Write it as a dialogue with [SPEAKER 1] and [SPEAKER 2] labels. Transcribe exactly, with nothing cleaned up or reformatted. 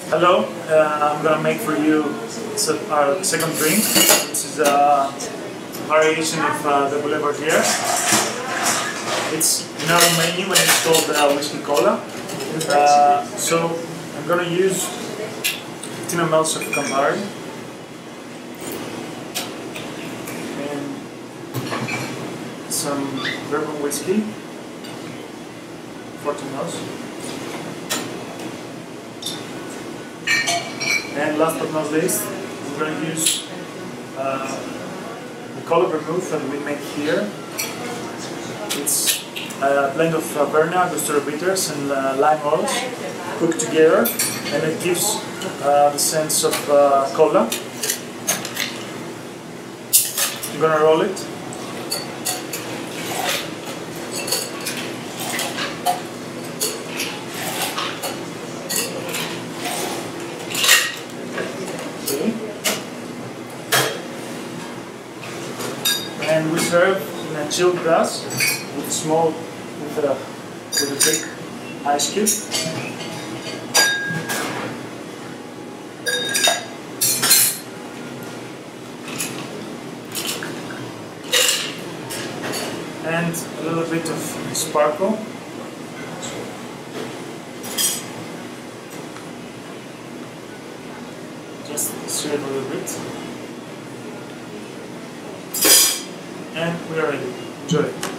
[SPEAKER 1] Hello, uh, I'm gonna make for you our second drink. This is a variation of uh, the Boulevardier. It's in our menu and it's called uh, whiskey cola. Uh, so I'm gonna use fifteen milliliters of Campari and some bourbon whiskey, fourteen milliliters. And last but not least, we're going to use uh, the cola vermouth that we make here. It's a blend of uh, Verna, Angostura bitters, and uh, lime oils cooked together, and it gives uh, the sense of uh, cola. I'm going to roll it. And we serve in a chilled glass with small, with a, with a big ice cube. And a little bit of sparkle. Just stir it a little bit. And we are ready. Enjoy.